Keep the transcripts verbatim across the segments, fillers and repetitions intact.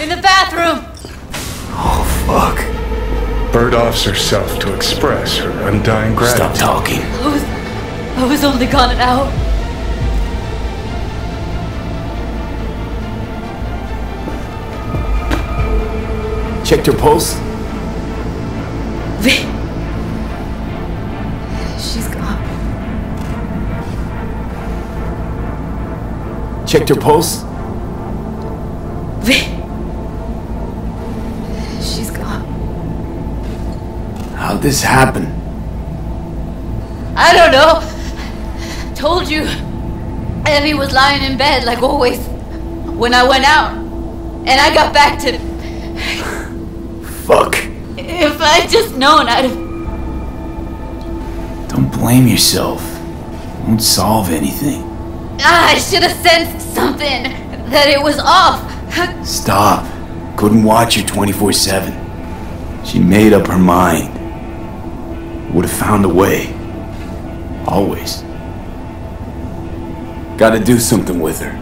in the bathroom! Oh, fuck. Bird offs herself to express her undying gratitude. Stop talking. I was... I was only gone an hour. Checked her pulse? V. She's gone. Checked her pulse? V. She's gone. How'd this happen? I don't know. Told you. Evie was lying in bed like always when I went out. And I got back to... Fuck. If I'd just known, I'd have... Don't blame yourself. Won't solve anything. Ah, I should have sensed something. That it was off. Stop. Couldn't watch her twenty-four seven. She made up her mind. Would have found a way. Always. Gotta do something with her.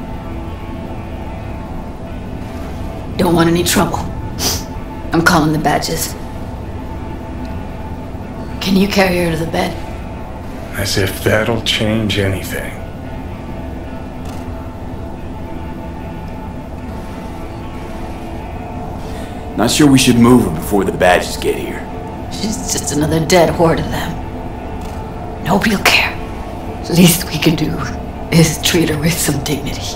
Don't want any trouble. I'm calling the badges. Can you carry her to the bed? As if that'll change anything. Not sure we should move her before the badges get here. She's just another dead whore to them. Nobody'll care. Least we can do is treat her with some dignity.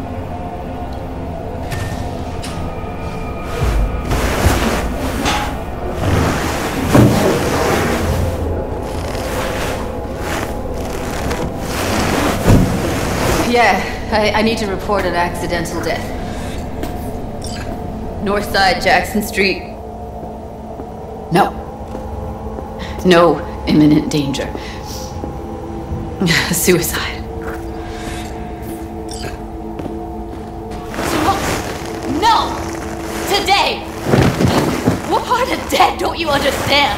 Yeah, I, I need to report an accidental death. North side, Jackson Street. No. No imminent danger. Suicide. No! Today! What part of dead don't you understand?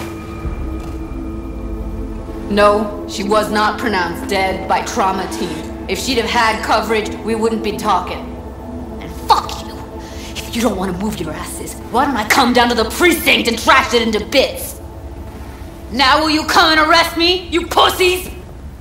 No, she was not pronounced dead by trauma team. If she'd have had coverage, we wouldn't be talking. And fuck you! If you don't want to move your asses, why don't I come down to the precinct and trash it into bits? Now will you come and arrest me, you pussies?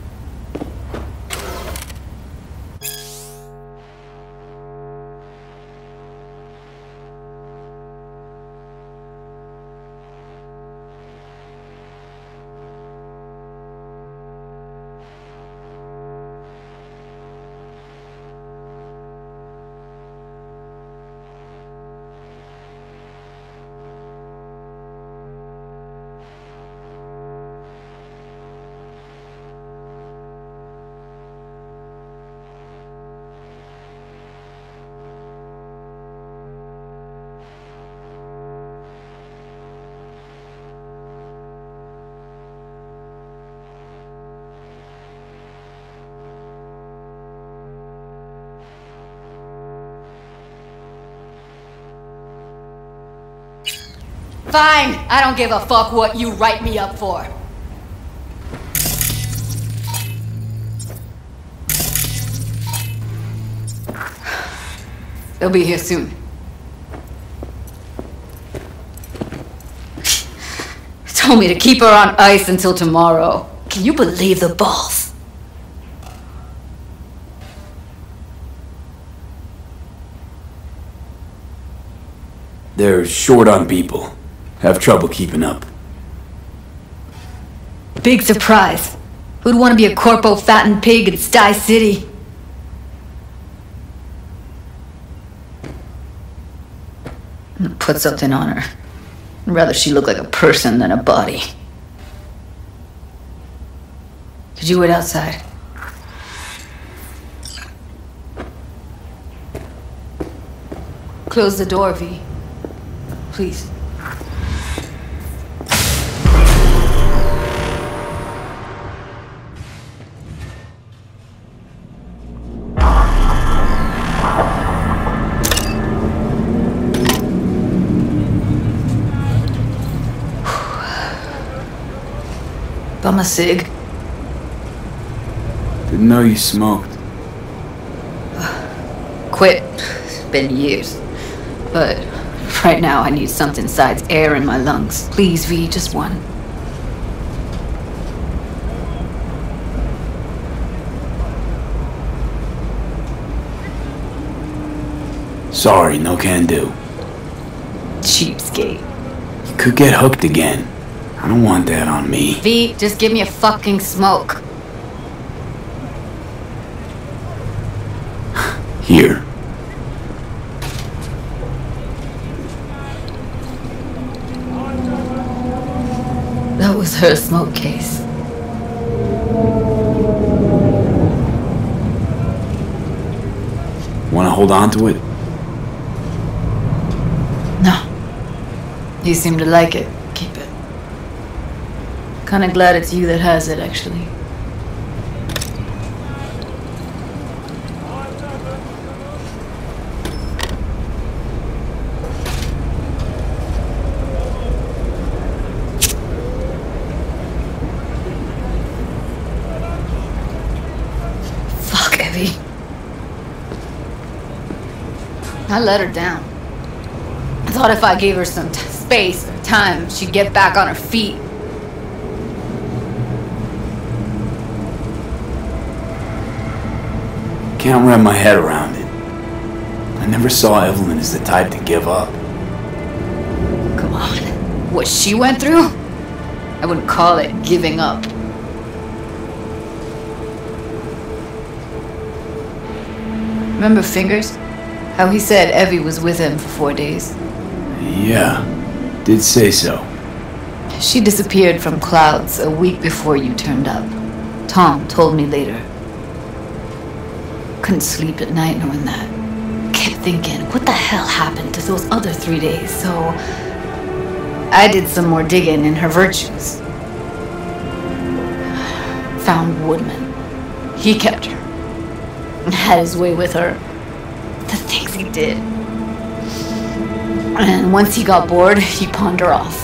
Fine, I don't give a fuck what you write me up for. They'll be here soon. Told me to keep her on ice until tomorrow. Can you believe the balls? They're short on people. Have trouble keeping up. Big surprise. Who'd want to be a corpo fattened pig in Sty City? I'm gonna put something on her. I'd rather she look like a person than a body. Could you wait outside? Close the door, V. Please. Bum a cig. Didn't know you smoked. Quit. It's been years. But right now I need something besides air in my lungs. Please, V, just one. Sorry, no can do. Cheapskate. You could get hooked again. I don't want that on me. V, just give me a fucking smoke. Here. That was her smoke case. Wanna hold on to it? No. You seem to like it. Keep it. Kinda glad it's you that has it, actually. Fuck, Evie. I let her down. I thought if I gave her some t space or time, she'd get back on her feet. Can't wrap my head around it. I never saw Evelyn as the type to give up. Come on. What she went through? I wouldn't call it giving up. Remember Fingers? How he said Evie was with him for four days? Yeah, did say so. She disappeared from Clouds a week before you turned up. Tom told me later. Couldn't sleep at night knowing that. Kept thinking, what the hell happened to those other three days? So I did some more digging in her virtues. Found Woodman. He kept her. Had his way with her. The things he did. And once he got bored, he pawned her off.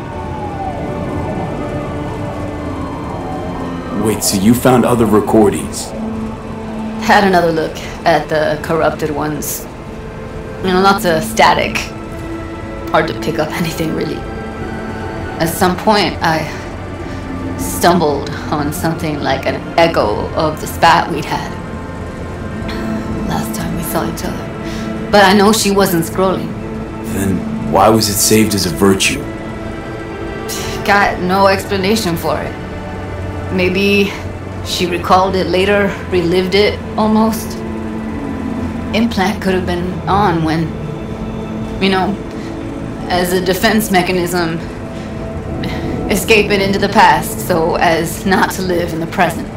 Wait, so you found other recordings? Had another look at the corrupted ones. You know, lots of static. Hard to pick up anything, really. At some point, I stumbled on something like an echo of the spat we'd had last time we saw each other. But I know she wasn't scrolling. Then why was it saved as a virtue? Got no explanation for it. Maybe she recalled it later, relived it, almost. Implant could have been on when, you know, as a defense mechanism, escape it into the past so as not to live in the present.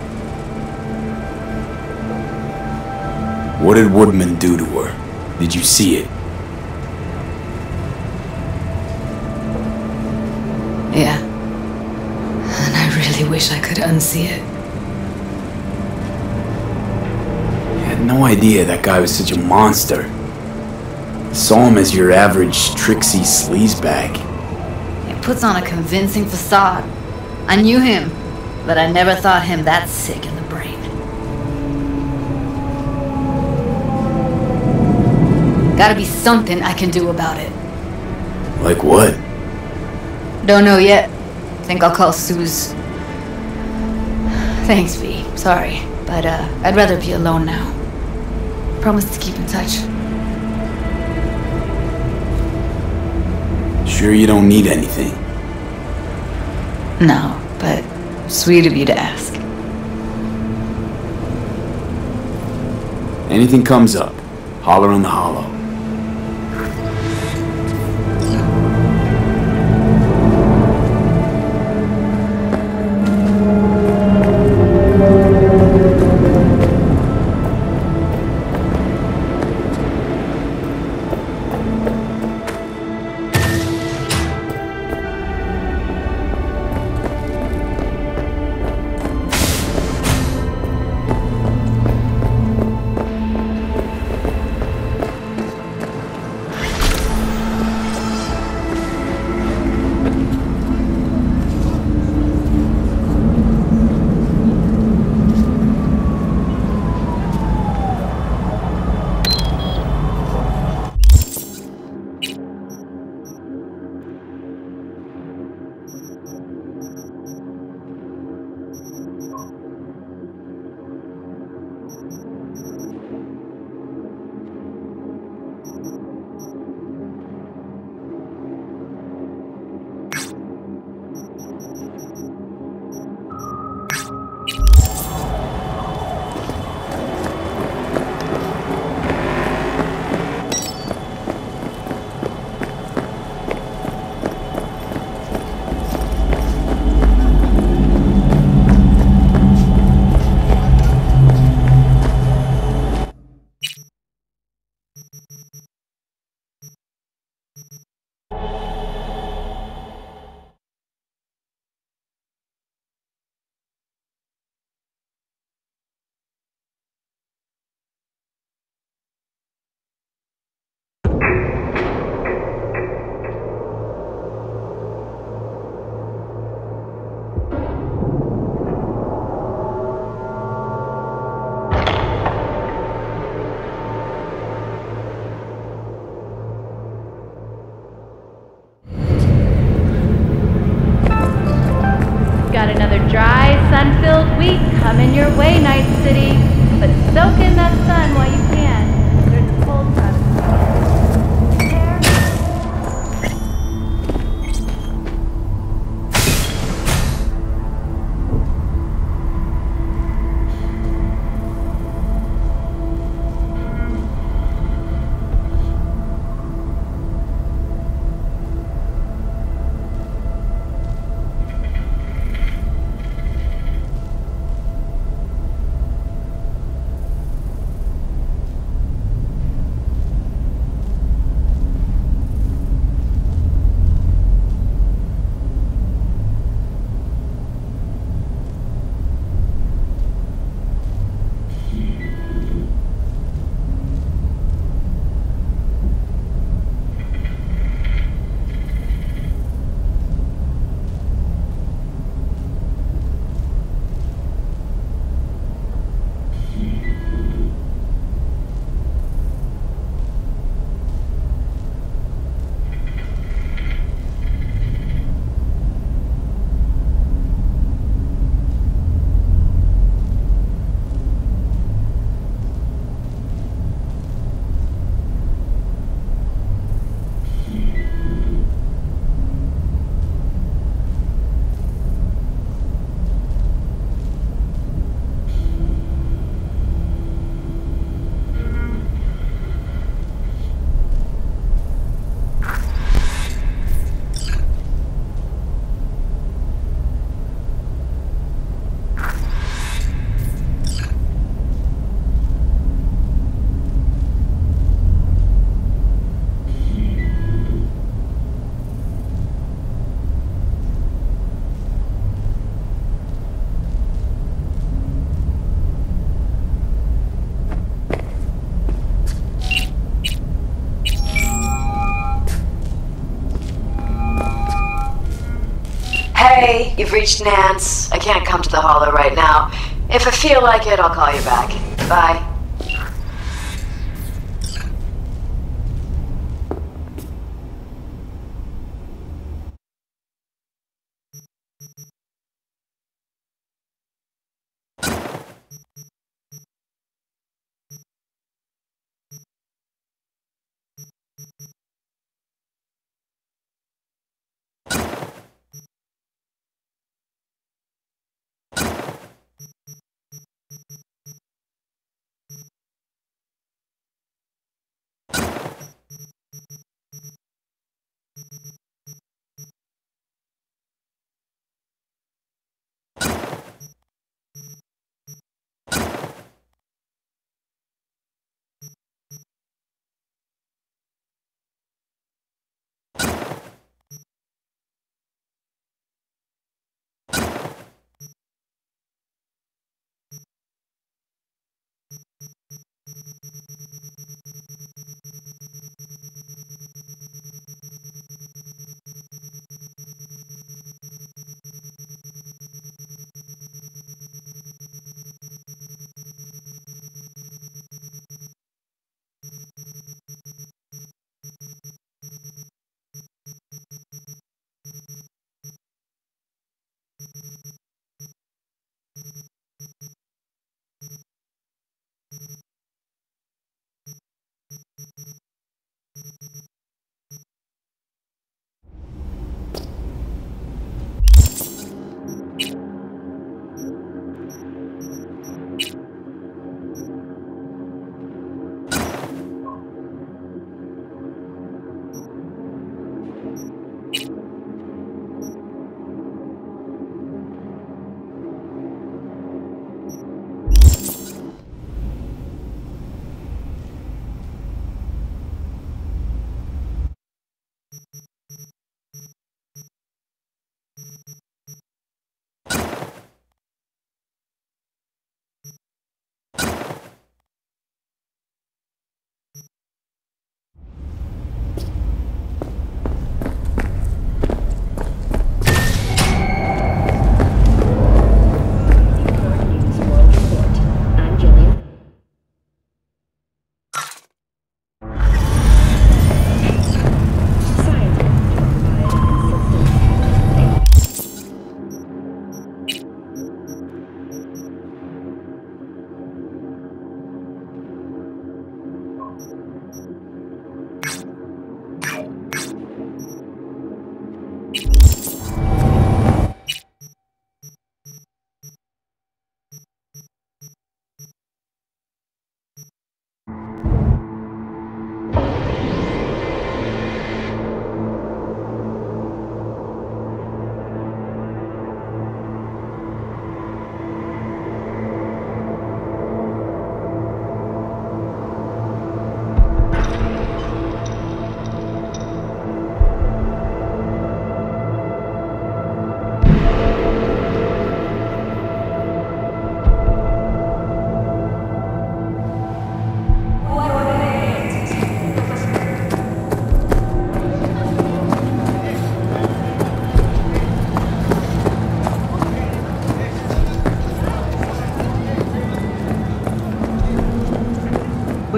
What did Woodman do to her? Did you see it? Yeah. And I really wish I could unsee it. I had no idea that guy was such a monster. Saw him as your average tricksy sleazebag. He puts on a convincing facade. I knew him, but I never thought him that sick in the brain. Gotta be something I can do about it. Like what? Don't know yet. Think I'll call Suze. Thanks, V. Sorry, but uh, I'd rather be alone now. Promise to keep in touch. Sure you don't need anything? No, but sweet of you to ask. Anything comes up, holler on the hollow. Got another dry, sun-filled week coming your way, Night City. But soak in that sun while you can. There's a cold front. Hey, you've reached Nance. I can't come to the Hollow right now. If I feel like it, I'll call you back. Bye.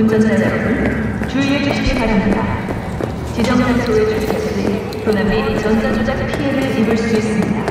운전자 여러분, 주의해 주시기 바랍니다. 지정 장소에 주차시 또는 및 전자조작 피해를 입을 수 있습니다.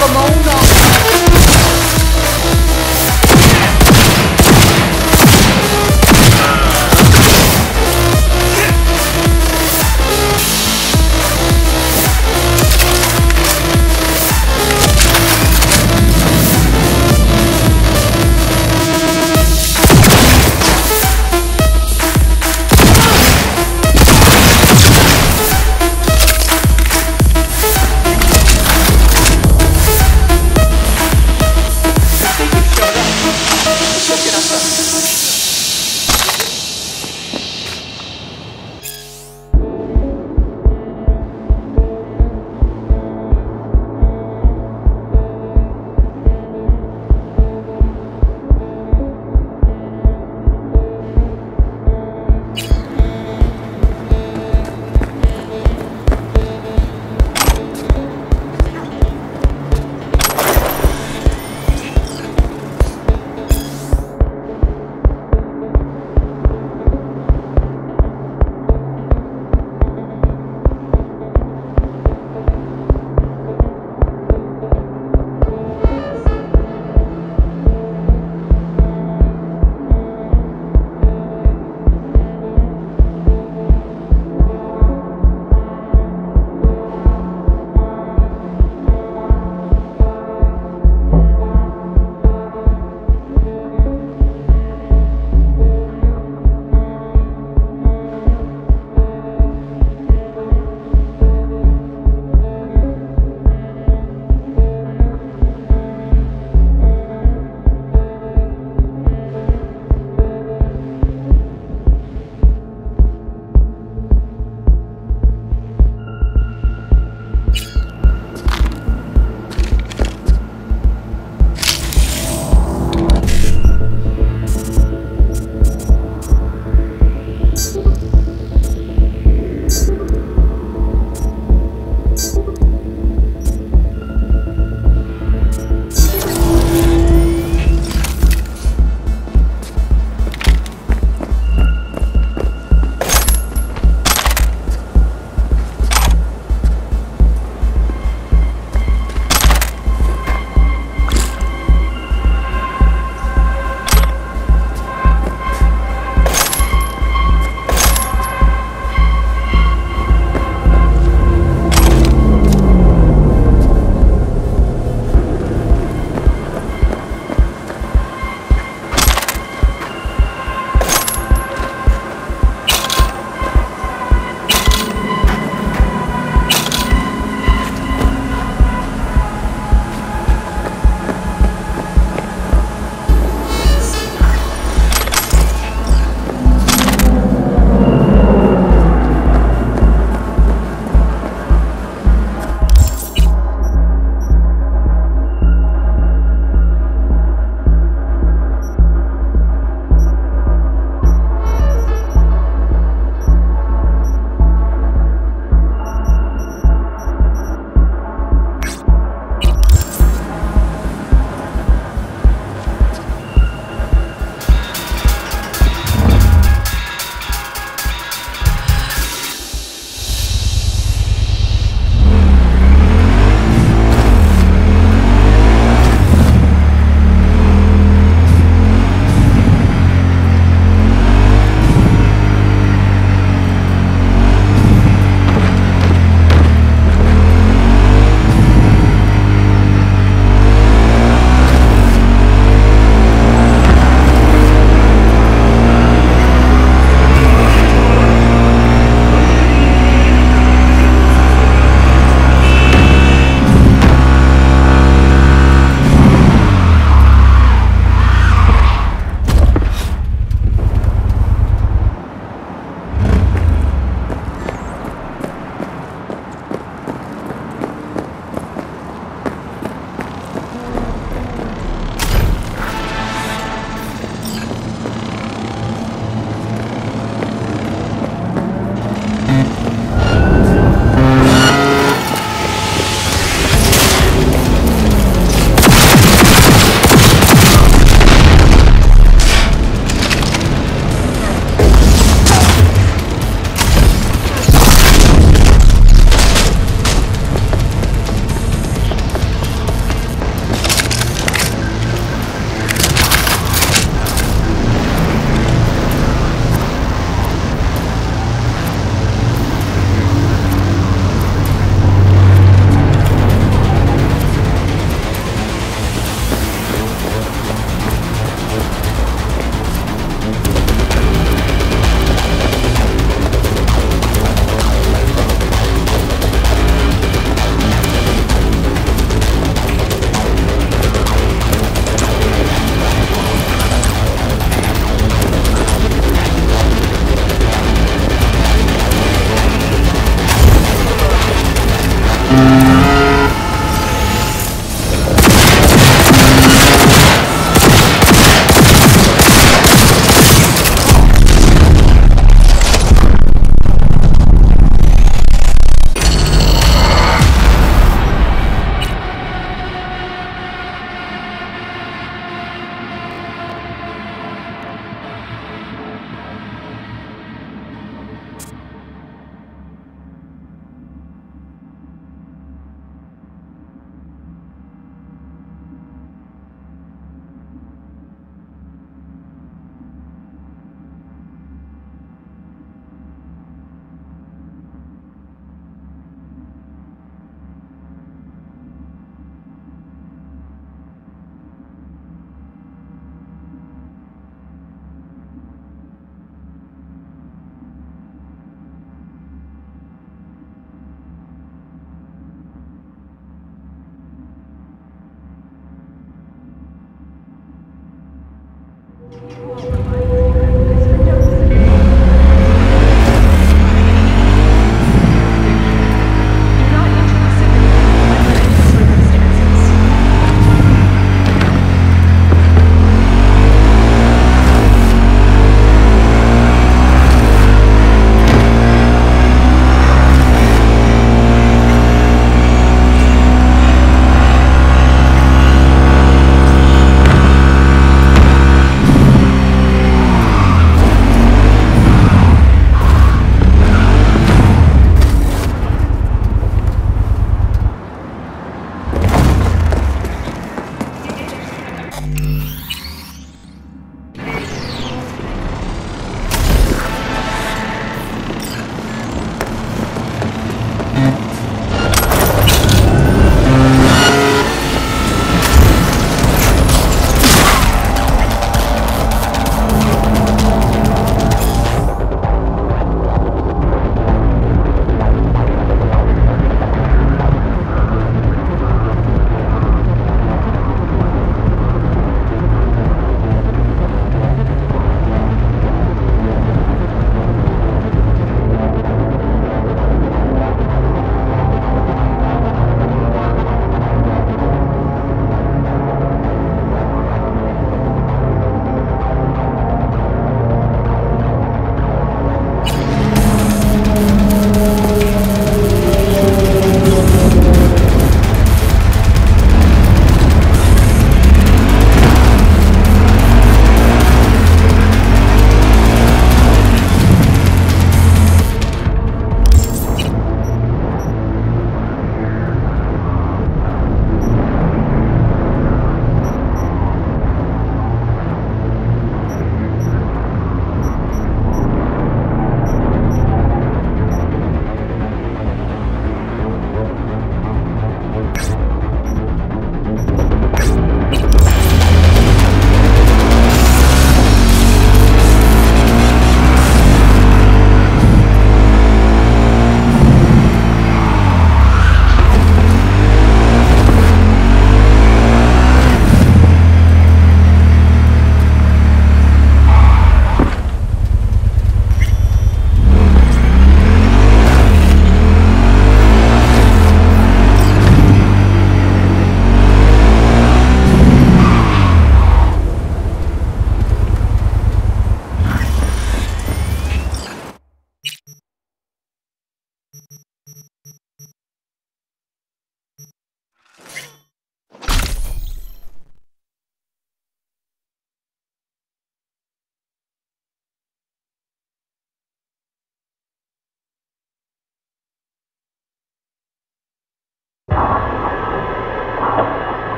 locomotive.